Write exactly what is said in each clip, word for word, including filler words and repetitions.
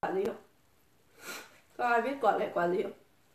quả gì không? Có ai biết quả lệ quả gì không?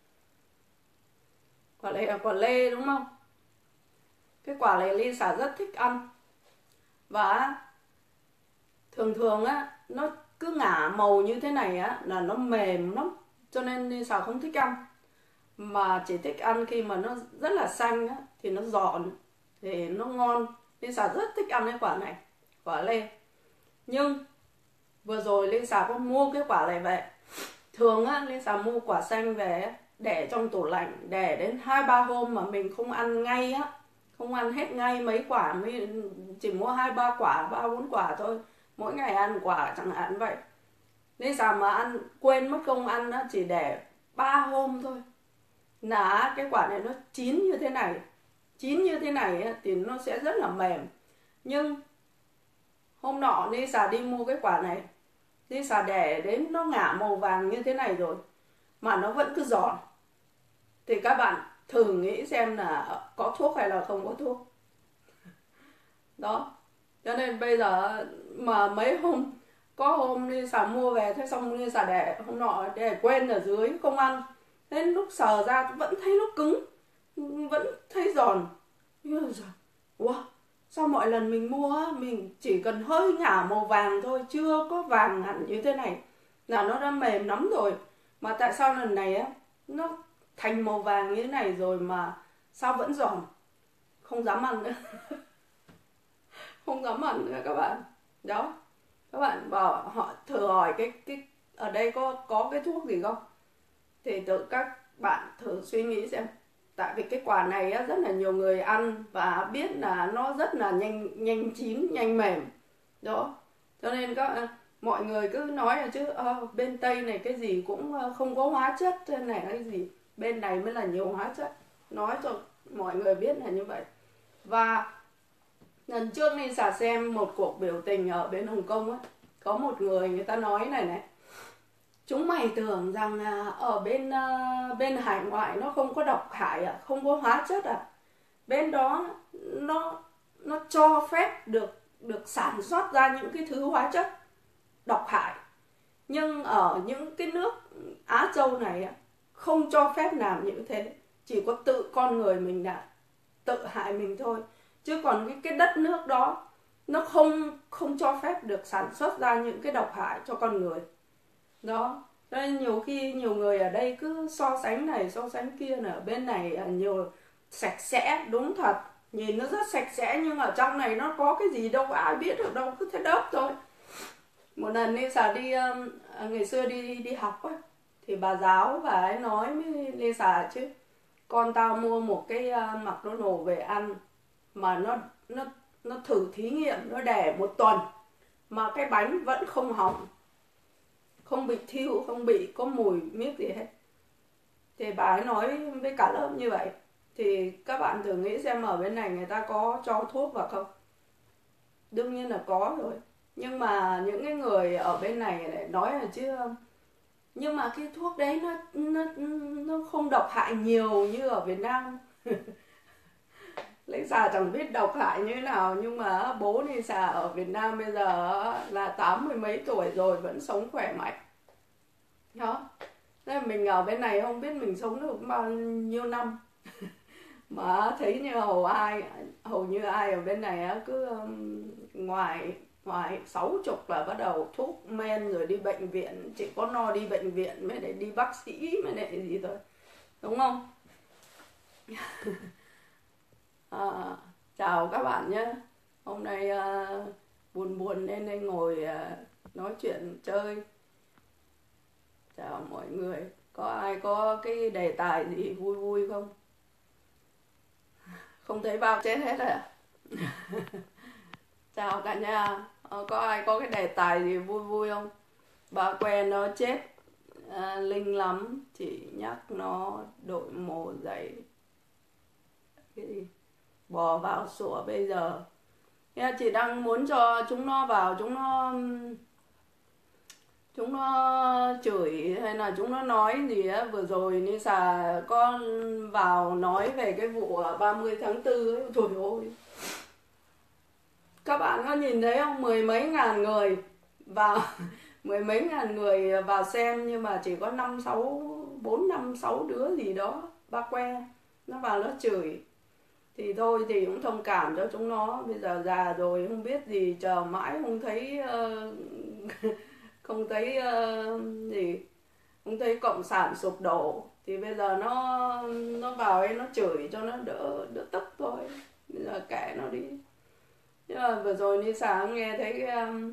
Quả lệ là quả lê đúng không? Cái quả này Lisa rất thích ăn. Và thường thường á, nó cứ ngả màu như thế này á là nó mềm lắm, cho nên Lisa không thích ăn. Mà chỉ thích ăn khi mà nó rất là xanh á, thì nó giòn, thì nó ngon. Lisa rất thích ăn cái quả này, quả lê. Nhưng vừa rồi Lisa có mua cái quả này về. Thường á, Lisa mua quả xanh về để trong tủ lạnh, để đến hai ba hôm mà mình không ăn ngay á, không ăn hết ngay mấy quả, chỉ mua hai ba quả, ba bốn quả thôi, mỗi ngày ăn quả chẳng hạn vậy. Lisa mà ăn quên mất không ăn á, chỉ để ba hôm thôi là cái quả này nó chín như thế này. Chín như thế này á, thì nó sẽ rất là mềm. Nhưng hôm nọ Lisa đi mua cái quả này, Lisa để đến nó ngả màu vàng như thế này rồi mà nó vẫn cứ giòn. Thì các bạn thử nghĩ xem là có thuốc hay là không có thuốc. Đó, cho nên bây giờ mà mấy hôm, có hôm Lisa mua về, thế xong Lisa để hôm nọ để quên ở dưới không ăn, đến lúc sờ ra vẫn thấy nó cứng, vẫn thấy giòn. Wow, sao mọi lần mình mua mình chỉ cần hơi ngả màu vàng thôi, chưa có vàng hẳn như thế này là nó đã mềm lắm rồi, mà tại sao lần này á nó thành màu vàng như thế này rồi mà sao vẫn giòn? Không dám ăn nữa. Không dám ăn nữa các bạn. Đó, các bạn bảo họ thử hỏi cái cái ở đây có có cái thuốc gì không, thì tự các bạn thử suy nghĩ xem. Tại vì cái quả này á, rất là nhiều người ăn và biết là nó rất là nhanh nhanh chín, nhanh mềm. Đó, cho nên các mọi người cứ nói là chứ ờ, bên Tây này cái gì cũng không có hóa chất, trên này cái gì bên này mới là nhiều hóa chất. Nói cho mọi người biết là như vậy. Và lần trước nên xả xem một cuộc biểu tình ở bên Hồng Kông á, có một người người ta nói này này: chúng mày tưởng rằng ở bên bên hải ngoại nó không có độc hại à, không có hóa chất à? Bên đó nó nó cho phép được được sản xuất ra những cái thứ hóa chất độc hại. Nhưng ở những cái nước Á Châu này không cho phép làm như thế, chỉ có tự con người mình là tự hại mình thôi. Chứ còn cái cái đất nước đó nó không không cho phép được sản xuất ra những cái độc hại cho con người. Đó, nên nhiều khi nhiều người ở đây cứ so sánh này so sánh kia, là ở bên này nhiều sạch sẽ, đúng thật, nhìn nó rất sạch sẽ, nhưng ở trong này nó có cái gì đâu, ai biết được đâu, cứ thế đớp thôi. Một lần Lisa đi ngày xưa đi đi học á, thì bà giáo bà ấy nói với Lisa chứ: con tao mua một cái McDonald's về ăn mà nó nó nó thử thí nghiệm, nó để một tuần mà cái bánh vẫn không hỏng, không bị thiêu, không bị có mùi miếc gì hết. Thì bà ấy nói với cả lớp như vậy. Thì các bạn thử nghĩ xem ở bên này người ta có cho thuốc vào không? Đương nhiên là có rồi. Nhưng mà những cái người ở bên này lại nói là chứ nhưng mà cái thuốc đấy nó nó nó không độc hại nhiều như ở Việt Nam. Lisa chẳng biết độc hại như thế nào, nhưng mà bố Lisa ở Việt Nam bây giờ là tám mươi mấy tuổi rồi vẫn sống khỏe mạnh. Đó. Nên mình ở bên này không biết mình sống được bao nhiêu năm. Mà thấy như hầu ai hầu như ai ở bên này cứ um, ngoài ngoài sáu chục là bắt đầu thuốc men rồi đi bệnh viện, chỉ có no đi bệnh viện mới để đi bác sĩ mới để gì thôi, đúng không? À, chào các bạn nhé. Hôm nay uh, buồn buồn nên đây ngồi uh, nói chuyện chơi. Chào mọi người. Có ai có cái đề tài gì vui vui không? Không thấy bao chết hết à? Chào cả nhà. Ờ, có ai có cái đề tài gì vui vui không? Bà quen nó chết à, linh lắm, chỉ nhắc nó đội mồ giày cái gì bò vào sủa bây giờ. Chị đang muốn cho chúng nó vào, chúng nó chúng nó chửi hay là chúng nó nói gì á. Vừa rồi Lisa có vào nói về cái vụ ba mươi tháng tư ấy. Trời ơi, các bạn có nhìn thấy không? Mười mấy ngàn người vào mười mấy ngàn người vào xem nhưng mà chỉ có năm sáu bốn năm sáu đứa gì đó ba que nó vào nó chửi. Thì thôi thì cũng thông cảm cho chúng nó, bây giờ già rồi không biết gì, chờ mãi không thấy uh, không thấy uh, gì không thấy cộng sản sụp đổ thì bây giờ nó nó vào ấy nó chửi cho nó đỡ đỡ tức thôi, bây giờ kệ nó đi. Nhưng mà vừa rồi đi sáng nghe thấy cái um,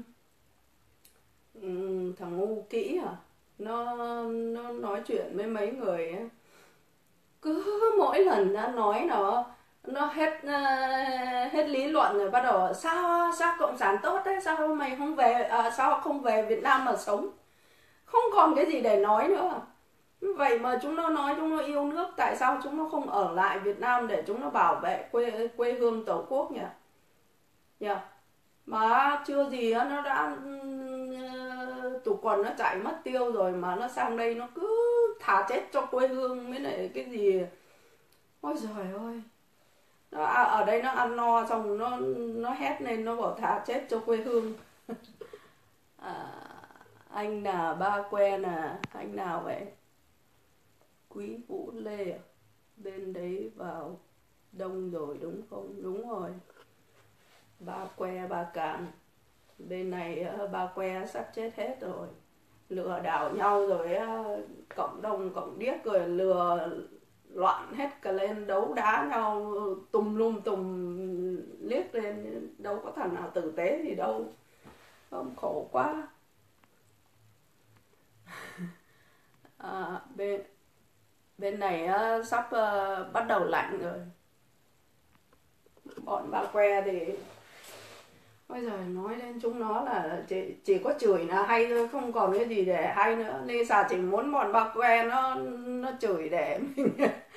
thằng ngu kỹ à, nó nó nói chuyện với mấy người ấy. Cứ mỗi lần nó nói nó nó hết uh, hết lý luận rồi bắt đầu sao sao cộng sản tốt đấy, sao mày không về à, sao không về Việt Nam mà sống, không còn cái gì để nói nữa. Vậy mà chúng nó nói chúng nó yêu nước, tại sao chúng nó không ở lại Việt Nam để chúng nó bảo vệ quê quê hương tổ quốc nhỉ? Nhỉ? Mà chưa gì nó đã tủ quần nó chạy mất tiêu rồi mà nó sang đây nó cứ thà chết cho quê hương mới lại cái gì. Ôi giời ơi, nó ở đây nó ăn no xong nó nó hét lên nó bảo thà chết cho quê hương. À, anh là ba que là anh nào vậy? Quý Vũ Lê à? Bên đấy vào đông rồi đúng không? Đúng rồi, ba que ba cạn. Bên này ba que sắp chết hết rồi, lừa đảo nhau rồi, cộng đồng cộng điếc rồi lừa loạn hết cả lên, đấu đá nhau tùm lum tùm liếc lên, đâu có thằng nào tử tế gì đâu. Không, khổ quá. À, bên bên này uh, sắp uh, bắt đầu lạnh rồi. Bọn ba que thì bây giờ nói lên chúng nó là chỉ, chỉ có chửi là hay thôi, không còn cái gì để hay nữa. Lisa chỉ muốn bọn ba que nó nó chửi để mình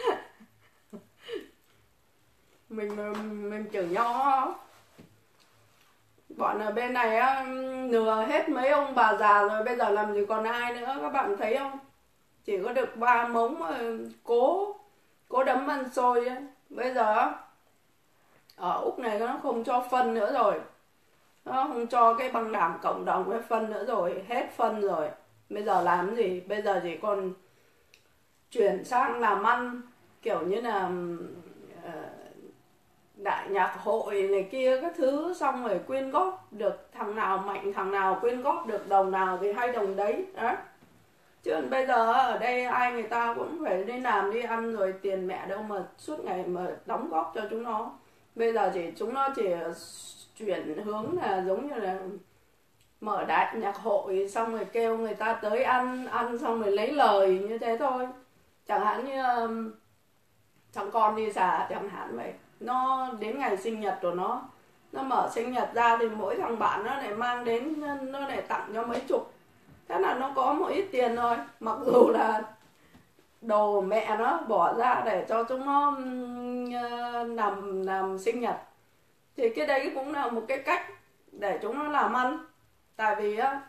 mình mình chửi nhau. Bọn ở bên này á lừa hết mấy ông bà già rồi, bây giờ làm gì còn ai nữa, các bạn thấy không? Chỉ có được ba mống cố cố đấm ăn xôi ấy. Bây giờ ở Úc này nó không cho phân nữa rồi, nó không cho cái băng đảng cộng đồng với phân nữa rồi, hết phân rồi. Bây giờ làm gì? Bây giờ chỉ còn chuyển sang làm ăn kiểu như là uh, đại nhạc hội này kia các thứ, xong rồi quyên góp được thằng nào mạnh thằng nào quyên góp được đồng nào thì hay đồng đấy đó. Chứ bây giờ ở đây ai người ta cũng phải đi làm đi ăn rồi, tiền mẹ đâu mà suốt ngày mà đóng góp cho chúng nó. Bây giờ chỉ chúng nó chỉ chuyển hướng là giống như là mở đại nhạc hội xong rồi kêu người ta tới ăn, ăn xong rồi lấy lời như thế thôi. Chẳng hạn như thằng con đi xả chẳng hạn vậy, nó đến ngày sinh nhật của nó nó mở sinh nhật ra thì mỗi thằng bạn nó lại mang đến, nó lại tặng cho mấy chục. Thế là nó có một ít tiền thôi, mặc dù là đồ mẹ nó bỏ ra để cho chúng nó làm làm sinh nhật. Thì cái đấy cũng là một cái cách để chúng nó làm ăn. Tại vì á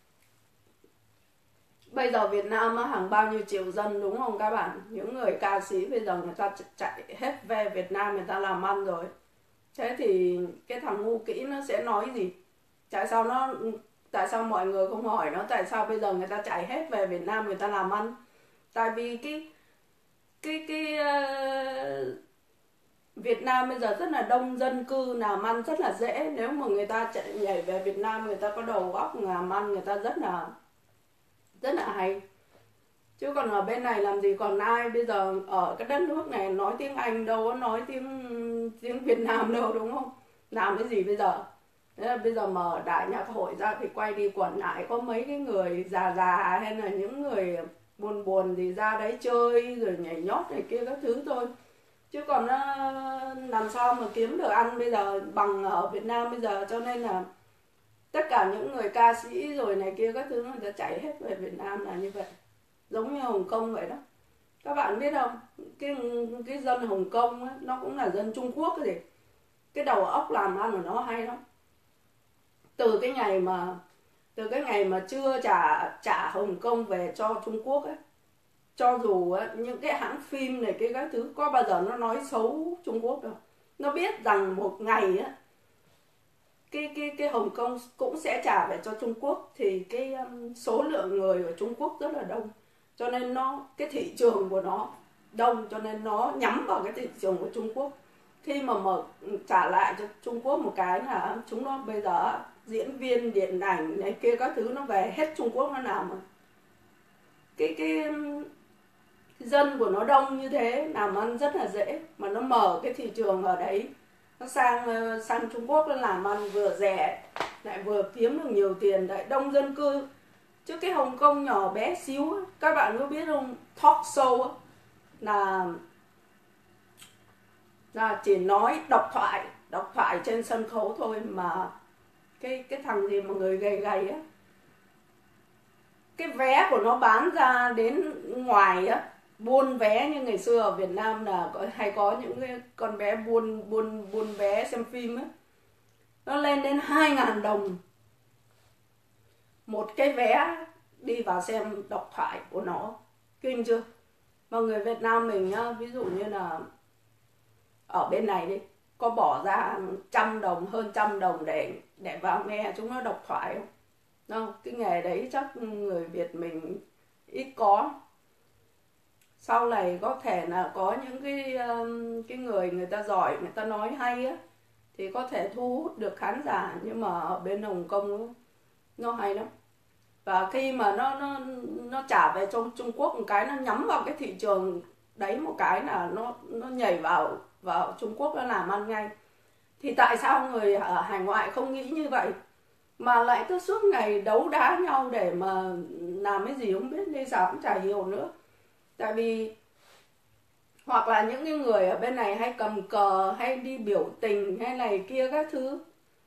bây giờ Việt Nam á, hàng bao nhiêu triệu dân đúng không các bạn? Những người ca sĩ bây giờ người ta chạy hết về Việt Nam người ta làm ăn rồi. Thế thì cái thằng ngu kỹ nó sẽ nói gì? Tại sao nó tại sao mọi người không hỏi nó tại sao bây giờ người ta chạy hết về Việt Nam người ta làm ăn? Tại vì cái cái cái uh, Việt Nam bây giờ rất là đông dân cư, làm ăn rất là dễ. Nếu mà người ta chạy nhảy về Việt Nam, người ta có đầu óc làm ăn người ta rất là rất là hay. Chứ còn ở bên này làm gì còn ai bây giờ ở cái đất nước này nói tiếng Anh đâu có nói tiếng tiếng Việt Nam đâu đúng không? Làm cái gì bây giờ? Thế là bây giờ mở đại nhạc hội ra thì quay đi quẩn lại có mấy cái người già già hay là những người buồn buồn thì ra đấy chơi rồi nhảy nhót này kia các thứ thôi. Chứ còn làm sao mà kiếm được ăn bây giờ bằng ở Việt Nam bây giờ. Cho nên là tất cả những người ca sĩ rồi này kia các thứ người ta chạy hết về Việt Nam là như vậy. Giống như Hồng Kông vậy đó. Các bạn biết không? Cái cái dân Hồng Kông ấy, nó cũng là dân Trung Quốc cái gì. Cái đầu óc làm ăn của nó hay lắm. Từ cái ngày mà từ cái ngày mà chưa trả trả Hồng Kông về cho Trung Quốc ấy, cho dù ấy, những cái hãng phim này cái các thứ có bao giờ nó nói xấu Trung Quốc đâu. Nó biết rằng một ngày ấy, cái cái cái Hồng Kông cũng sẽ trả về cho Trung Quốc, thì cái um, số lượng người ở Trung Quốc rất là đông, cho nên nó cái thị trường của nó đông, cho nên nó nhắm vào cái thị trường của Trung Quốc. Khi mà mở trả lại cho Trung Quốc một cái là chúng nó bây giờ diễn viên điện ảnh này kia các thứ nó về hết Trung Quốc, nó làm mà cái cái dân của nó đông như thế, làm ăn rất là dễ, mà nó mở cái thị trường ở đấy, nó sang sang Trung Quốc nó làm ăn vừa rẻ lại vừa kiếm được nhiều tiền, lại đông dân cư. Chứ cái Hồng Kông nhỏ bé xíu ấy, các bạn có biết không, talk show ấy, là là chỉ nói độc thoại độc thoại trên sân khấu thôi, mà cái cái thằng gì mà người gầy gầy á, cái vé của nó bán ra đến ngoài á, buôn vé như ngày xưa ở Việt Nam là có, hay có những cái con bé buôn buôn buôn vé xem phim á, nó lên đến hai ngàn đồng một cái vé đi vào xem độc thoại của nó, kinh chưa? Mà người Việt Nam mình nhá, ví dụ như là ở bên này đi, có bỏ ra trăm đồng, hơn trăm đồng để để vào nghe chúng nó độc thoại không? Đâu, cái nghề đấy chắc người Việt mình ít có. Sau này có thể là có những cái um, cái người người ta giỏi, người ta nói hay á, thì có thể thu hút được khán giả, nhưng mà ở bên Hồng Kông á, nó hay lắm. Và khi mà nó nó nó trả về trong Trung Quốc một cái, nó nhắm vào cái thị trường đấy một cái là nó nó nhảy vào vào Trung Quốc, nó làm ăn ngay. Thì tại sao người ở hải ngoại không nghĩ như vậy, mà lại cứ suốt ngày đấu đá nhau để mà làm cái gì không biết, nên sao cũng chả hiểu nữa. Tại vì hoặc là những cái người ở bên này hay cầm cờ, hay đi biểu tình hay này kia các thứ,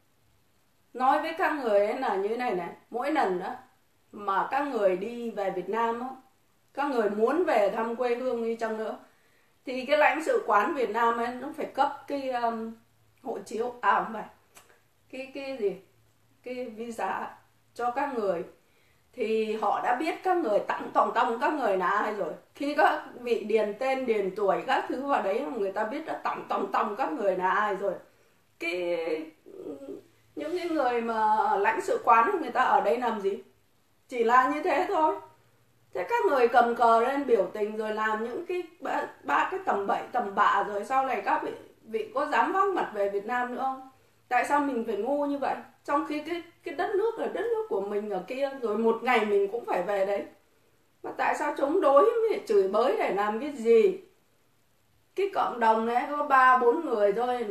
nói với các người ấy là như thế này này, mỗi lần đó mà các người đi về Việt Nam á, các người muốn về thăm quê hương đi chăng nữa, thì cái lãnh sự quán Việt Nam ấy nó phải cấp cái um, hộ chiếu, à không phải, cái cái gì, cái visa cho các người. Thì họ đã biết các người tặng tổng tông các người là ai rồi. Khi các vị điền tên, điền tuổi các thứ vào đấy, người ta biết đã tặng tổng tông các người là ai rồi. Cái những cái người mà lãnh sự quán người ta ở đây làm gì, chỉ là như thế thôi. Thế các người cầm cờ lên biểu tình rồi làm những cái ba, ba cái tầm bậy tầm bạ, rồi sau này các vị, vị có dám vác mặt về Việt Nam nữa không? Tại sao mình phải ngu như vậy? Trong khi cái cái đất nước là đất nước của mình ở kia, rồi một ngày mình cũng phải về đấy. Mà tại sao chống đối với chửi bới để làm cái gì? Cái cộng đồng này có ba bốn người thôi,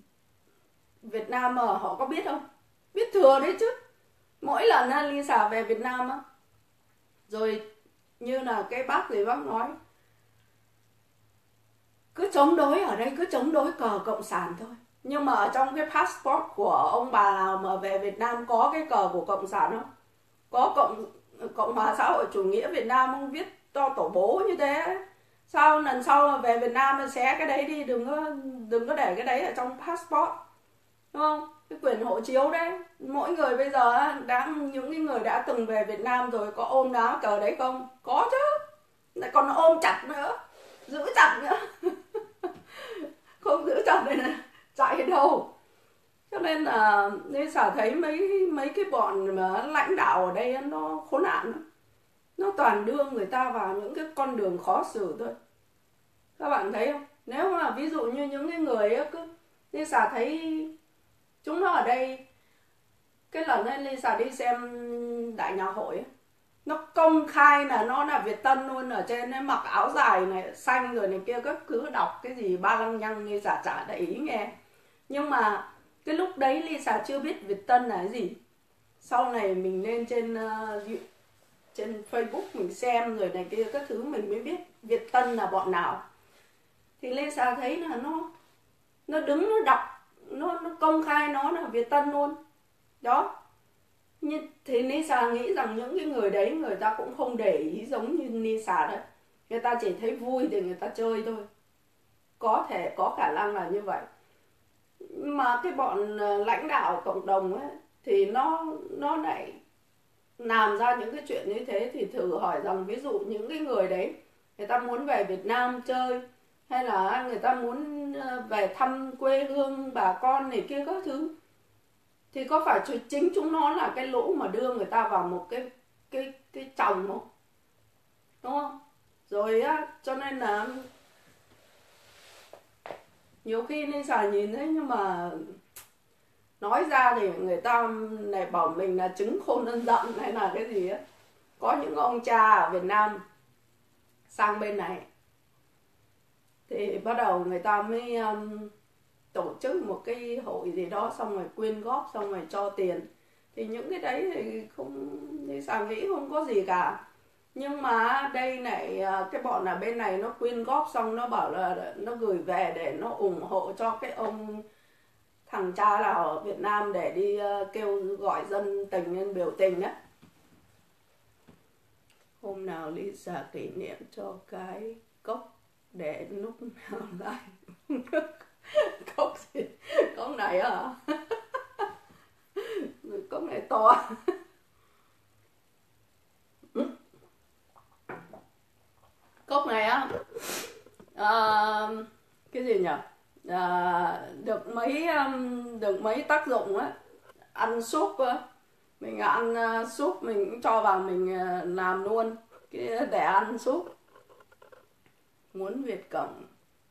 Việt Nam mà họ có biết không? Biết thừa đấy chứ. Mỗi lần Lisa về Việt Nam á, rồi như là cái bác gì bác nói, cứ chống đối ở đây, cứ chống đối cờ cộng sản thôi. Nhưng mà ở trong cái passport của ông bà nào mà về Việt Nam có cái cờ của cộng sản không? Có cộng cộng hòa xã hội chủ nghĩa Việt Nam không, viết to tổ bố như thế? Sao lần sau mà về Việt Nam xé cái đấy đi, đừng có đừng có để cái đấy ở trong passport, đúng không? Cái quyền hộ chiếu đấy, mỗi người bây giờ đã, những cái người đã từng về Việt Nam rồi có ôm đá cờ đấy không? Có chứ, lại còn ôm chặt nữa, giữ chặt nữa. Không giữ chặt này này chạy đâu. Cho nên là nên xả thấy mấy mấy cái bọn mà lãnh đạo ở đây nó khốn nạn lắm. Nó toàn đưa người ta vào những cái con đường khó xử thôi. Các bạn thấy không? Nếu mà ví dụ như những cái người ấy cứ nên xả thấy chúng nó ở đây, cái lần ấy Lisa đi xem đại nhạc hội ấy, nó công khai là nó là Việt Tân luôn, ở trên ấy mặc áo dài này xanh rồi này kia, các cứ đọc cái gì ba lăng nhăng Lisa chả để ý nghe. Nhưng mà cái lúc đấy Lisa chưa biết Việt Tân là cái gì. Sau này mình lên trên uh, trên Facebook mình xem rồi này kia các thứ, mình mới biết Việt Tân là bọn nào. Thì Lisa thấy là nó nó đứng nó đọc, nó, nó công khai nó là Việt Tân luôn đó. Nhưng thì Lisa nghĩ rằng những cái người đấy người ta cũng không để ý giống như Lisa đấy, người ta chỉ thấy vui thì người ta chơi thôi, có thể có khả năng là như vậy. Mà cái bọn lãnh đạo cộng đồng ấy thì nó nó lại làm ra những cái chuyện như thế. Thì thử hỏi rằng ví dụ những cái người đấy người ta muốn về Việt Nam chơi, hay là người ta muốn về thăm quê hương bà con này kia các thứ, thì có phải chính chúng nó là cái lũ mà đưa người ta vào một cái cái cái chồng không, đúng không? Rồi á, cho nên là nhiều khi nên xà nhìn thấy, nhưng mà nói ra thì người ta này bảo mình là trứng khôn ăn dặm hay là cái gì á. Có những ông cha ở Việt Nam sang bên này thì bắt đầu người ta mới um, tổ chức một cái hội gì đó, xong rồi quyên góp, xong rồi cho tiền. Thì những cái đấy thì không, thì Sàng nghĩ không có gì cả. Nhưng mà đây này, cái bọn ở bên này nó quyên góp xong nó bảo là nó gửi về để nó ủng hộ cho cái ông thằng cha nào ở Việt Nam để đi kêu gọi dân tình lên biểu tình á. Hôm nào Lisa kỷ niệm cho cái cốc để lúc nào lại cốc gì? Cốc này à? Cốc này to. Cốc này á, à, cái gì nhỉ? À, được mấy được mấy tác dụng á. Ăn súp á, mình ăn súp mình cũng cho vào mình làm luôn cái để ăn súp. Muốn Việt Cộng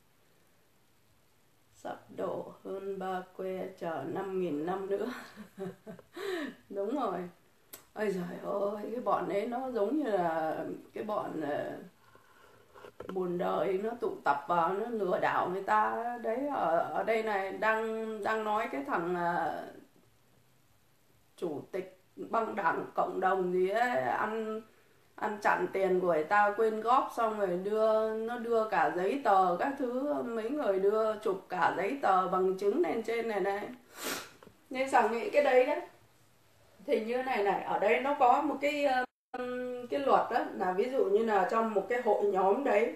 sắp đổ hơn ba que, chờ năm nghìn năm nữa. Đúng rồi. Ôi giời ơi, cái bọn ấy nó giống như là cái bọn uh, buồn đời, nó tụ tập vào nó lừa đảo người ta đấy. Ở ở đây này đang đang nói cái thằng uh, chủ tịch băng đảng cộng đồng gì ấy, ăn ăn chặn tiền của người ta quyên góp, xong rồi đưa nó đưa cả giấy tờ các thứ, mấy người đưa chụp cả giấy tờ bằng chứng lên trên này này. Nên Sàng nghĩ cái đấy đấy thì như này này, ở đây nó có một cái cái luật đó là ví dụ như là trong một cái hội nhóm đấy,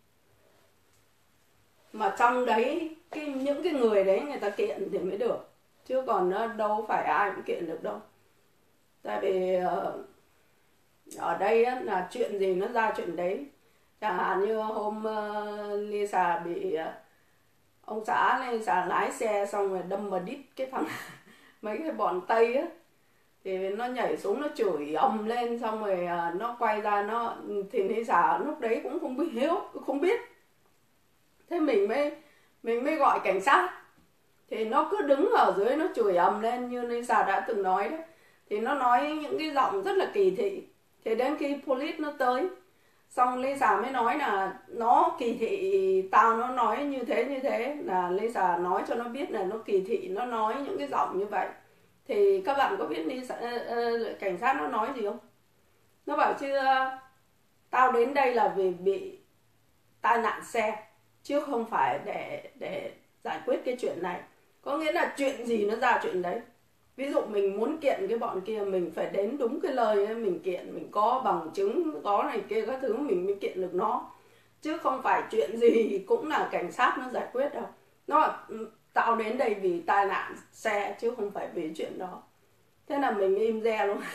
mà trong đấy cái những cái người đấy người ta kiện thì mới được, chứ còn đâu phải ai cũng kiện được đâu. Tại vì ở đây á, là chuyện gì nó ra chuyện đấy. Chẳng hạn như hôm uh, Lisa bị uh, ông xã Lisa lái xe xong rồi đâm vào đít cái thằng mấy cái bọn Tây á, thì nó nhảy xuống nó chửi ầm lên, xong rồi uh, nó quay ra nó thì Lisa lúc đấy cũng không biết hiếu không biết thế mình mới mình mới gọi cảnh sát. Thì nó cứ đứng ở dưới nó chửi ầm lên như Lisa đã từng nói đấy, thì nó nói những cái giọng rất là kỳ thị. Thì đến khi police nó tới, xong Lisa mới nói là nó kỳ thị tao, nó nói như thế như thế, là Lisa nói cho nó biết là nó kỳ thị, nó nói những cái giọng như vậy. Thì các bạn có biết Lisa, uh, cảnh sát nó nói gì không? Nó bảo chứ uh, tao đến đây là vì bị tai nạn xe, chứ không phải để để giải quyết cái chuyện này. Có nghĩa là chuyện gì nó ra chuyện đấy. Ví dụ mình muốn kiện cái bọn kia, mình phải đến đúng cái lời ấy, mình kiện, mình có bằng chứng, có này kia các thứ mình mới kiện được nó. Chứ không phải chuyện gì cũng là cảnh sát nó giải quyết đâu. Nó là tao đến đây vì tai nạn xe chứ không phải vì chuyện đó. Thế là mình im re luôn.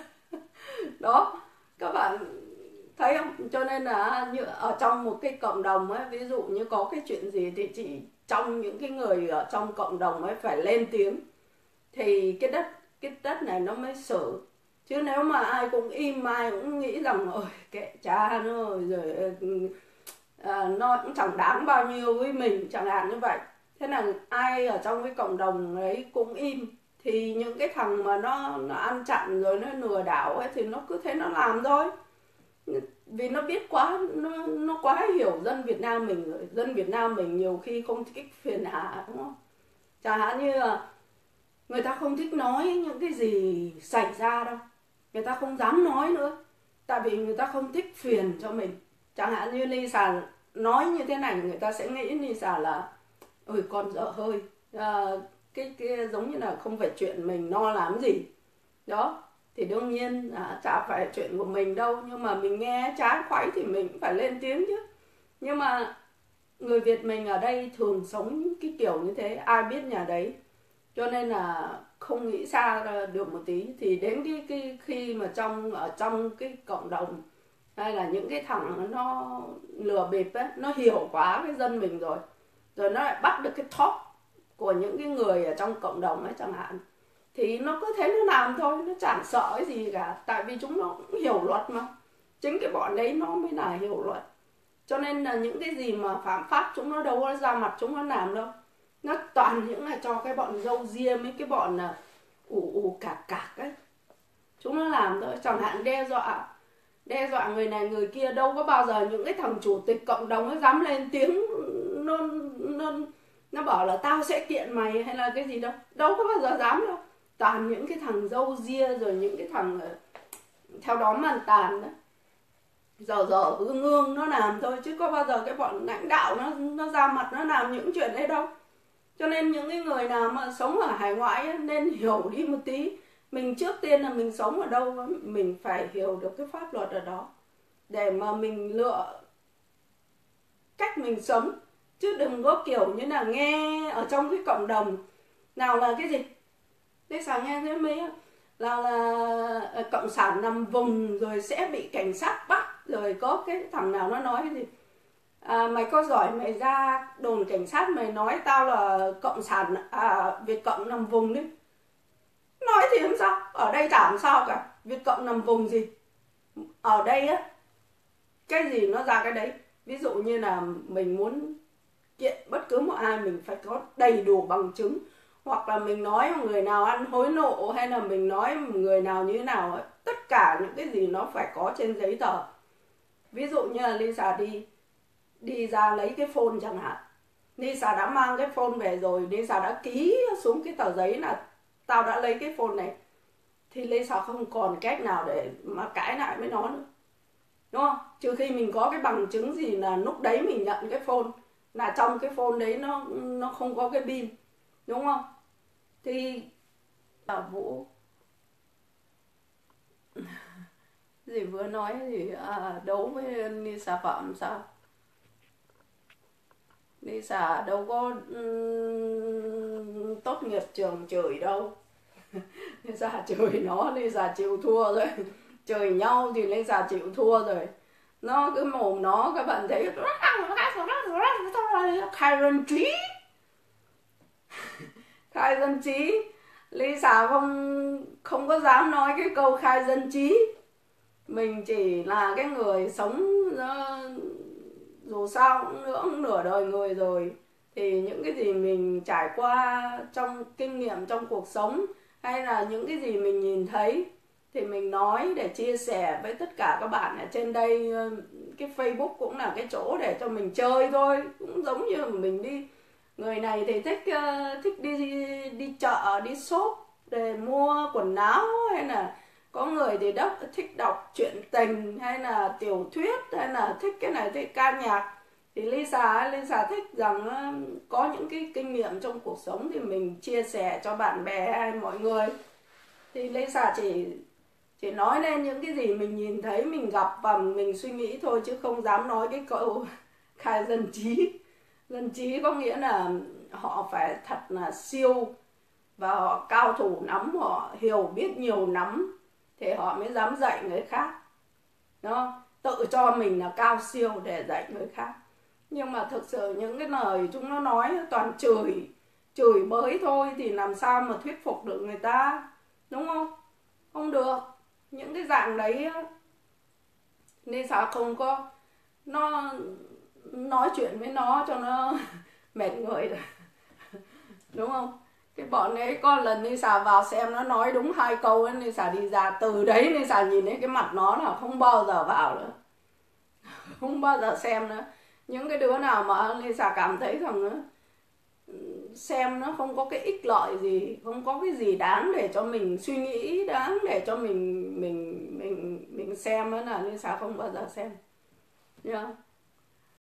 Đó, các bạn thấy không? Cho nên là như ở trong một cái cộng đồng ấy, ví dụ như có cái chuyện gì thì chỉ trong những cái người ở trong cộng đồng ấy phải lên tiếng, thì cái đất cái đất này nó mới xử. Chứ nếu mà ai cũng im, ai cũng nghĩ rằng ôi kệ cha nó rồi à, nó cũng chẳng đáng bao nhiêu với mình, chẳng hạn như vậy. Thế là ai ở trong cái cộng đồng ấy cũng im, thì những cái thằng mà nó, nó ăn chặn rồi nó lừa đảo ấy thì nó cứ thế nó làm thôi. Vì nó biết quá, nó, nó quá hiểu dân Việt Nam mình rồi. Dân Việt Nam mình nhiều khi không thích phiền hà, đúng không? Chẳng hạn như là người ta không thích nói những cái gì xảy ra đâu, người ta không dám nói nữa, tại vì người ta không thích phiền cho mình. Chẳng hạn như Lisa nói như thế này, người ta sẽ nghĩ Lisa là ôi con dở hơi, à, cái, cái giống như là không phải chuyện mình lo làm gì đó. Thì đương nhiên à, chả phải chuyện của mình đâu, nhưng mà mình nghe trái khoái thì mình cũng phải lên tiếng chứ. Nhưng mà người Việt mình ở đây thường sống cái kiểu như thế, ai biết nhà đấy, cho nên là không nghĩ xa được một tí. Thì đến cái, cái khi mà trong ở trong cái cộng đồng hay là những cái thằng nó lừa bịp ấy, nó hiểu quá cái dân mình rồi, rồi nó lại bắt được cái top của những cái người ở trong cộng đồng ấy chẳng hạn, thì nó cứ thế nó làm thôi, nó chẳng sợ cái gì cả, tại vì chúng nó cũng hiểu luật mà. Chính cái bọn đấy nó mới là hiểu luật, cho nên là những cái gì mà phạm pháp chúng nó đâu có ra mặt chúng nó làm đâu. Nó toàn những là cho cái bọn râu ria, mấy cái bọn là ủ ủ cạc cạc ấy, chúng nó làm thôi. Chẳng hạn đe dọa đe dọa người này người kia, đâu có bao giờ những cái thằng chủ tịch cộng đồng nó dám lên tiếng, nó nó nó bảo là tao sẽ kiện mày hay là cái gì đâu, đâu có bao giờ dám đâu. Toàn những cái thằng râu ria rồi những cái thằng theo đó màn tàn đó, giờ giờ ương ương nó làm thôi, chứ có bao giờ cái bọn lãnh đạo nó nó ra mặt nó làm những chuyện đấy đâu. Cho nên những cái người nào mà sống ở hải ngoại ấy, nên hiểu đi một tí. Mình trước tiên là mình sống ở đâu, mình phải hiểu được cái pháp luật ở đó để mà mình lựa cách mình sống, chứ đừng có kiểu như là nghe ở trong cái cộng đồng nào là cái gì đấy, sáng nghe thế mấy là là cộng sản nằm vùng rồi sẽ bị cảnh sát bắt, rồi có cái thằng nào nó nói cái gì à, mày có giỏi mày ra đồn cảnh sát mày nói tao là cộng sản à, Việt Cộng nằm vùng đi. Nói thì làm sao, ở đây chả làm sao cả, Việt Cộng nằm vùng gì. Ở đây á, cái gì nó ra cái đấy. Ví dụ như là mình muốn kiện bất cứ một ai, mình phải có đầy đủ bằng chứng, hoặc là mình nói người nào ăn hối lộ, hay là mình nói người nào như thế nào ấy. Tất cả những cái gì nó phải có trên giấy tờ. Ví dụ như là Lisa đi đi ra lấy cái phone chẳng hạn, Lisa đã mang cái phone về rồi, Lisa đã ký xuống cái tờ giấy là tao đã lấy cái phone này, thì Lisa không còn cách nào để mà cãi lại với nó nữa, đúng không? Trừ khi mình có cái bằng chứng gì là lúc đấy mình nhận cái phone, là trong cái phone đấy nó nó không có cái pin, đúng không? Thì à, Vũ gì vừa nói gì à, đấu với Lisa Phạm sao? Lisa đâu có um, tốt nghiệp trường chửi đâu. Lisa chửi nó, Lisa chịu thua rồi. Chửi nhau thì Lisa chịu thua rồi. Nó cứ mồm nó, các bạn thấy khai dân trí. Khai dân trí. Lisa không không có dám nói cái câu khai dân trí. Mình chỉ là cái người sống uh, dù sao cũng nữa cũng nửa đời người rồi, thì những cái gì mình trải qua trong kinh nghiệm trong cuộc sống, hay là những cái gì mình nhìn thấy thì mình nói để chia sẻ với tất cả các bạn ở trên đây. Cái Facebook cũng là cái chỗ để cho mình chơi thôi, cũng giống như mình đi, người này thì thích uh, thích đi đi chợ, đi shop để mua quần áo, hay là có người thì đọc, thích đọc truyện tình, hay là tiểu thuyết, hay là thích cái này thích ca nhạc. Thì Lisa Lisa thích rằng có những cái kinh nghiệm trong cuộc sống thì mình chia sẻ cho bạn bè hay mọi người. Thì Lisa chỉ chỉ nói lên những cái gì mình nhìn thấy, mình gặp và mình suy nghĩ thôi, chứ không dám nói cái câu khai dân trí. Dân trí có nghĩa là họ phải thật là siêu và họ cao thủ lắm, họ hiểu biết nhiều lắm thì họ mới dám dạy người khác. Đó, tự cho mình là cao siêu để dạy người khác. Nhưng mà thực sự những cái lời chúng nó nói toàn chửi, chửi bới thôi, thì làm sao mà thuyết phục được người ta, đúng không? Không được. Những cái dạng đấy nên sao không có nó nói chuyện với nó cho nó mệt người rồi, đúng không? Cái bọn ấy có lần Lisa vào xem nó nói đúng hai câu ấy, Lisa đi ra, từ đấy Lisa nhìn thấy cái mặt nó là không bao giờ vào nữa, không bao giờ xem nữa. Những cái đứa nào mà Lisa cảm thấy rằng nó xem nó không có cái ích lợi gì, không có cái gì đáng để cho mình suy nghĩ, đáng để cho mình mình mình mình xem, đó là Lisa không bao giờ xem. Yeah.